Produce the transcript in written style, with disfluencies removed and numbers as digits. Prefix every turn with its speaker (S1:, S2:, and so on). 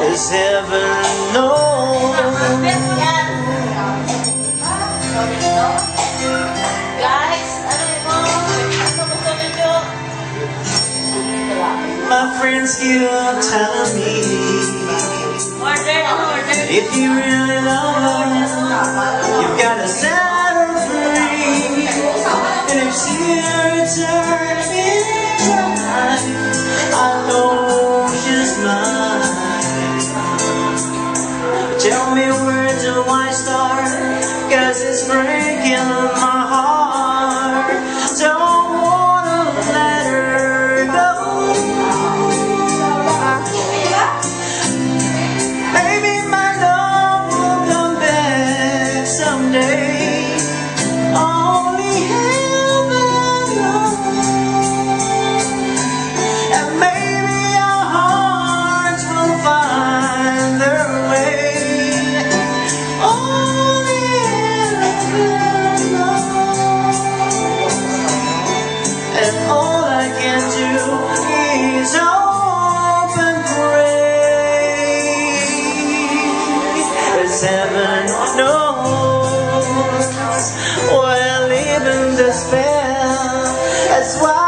S1: Does heaven know? My friends keep telling me, if you really love her, you've got to set her free. And if she returns in time, I know she's mine. Tell me where do I start, 'cause it's breaking my heart. Don't wanna let her go. Maybe my love will come back someday. Only heaven knows. And maybe our hearts will find their way. Only heaven knows. And all I can do is hope and pray. 'Cause heaven knows we're living despair. That's why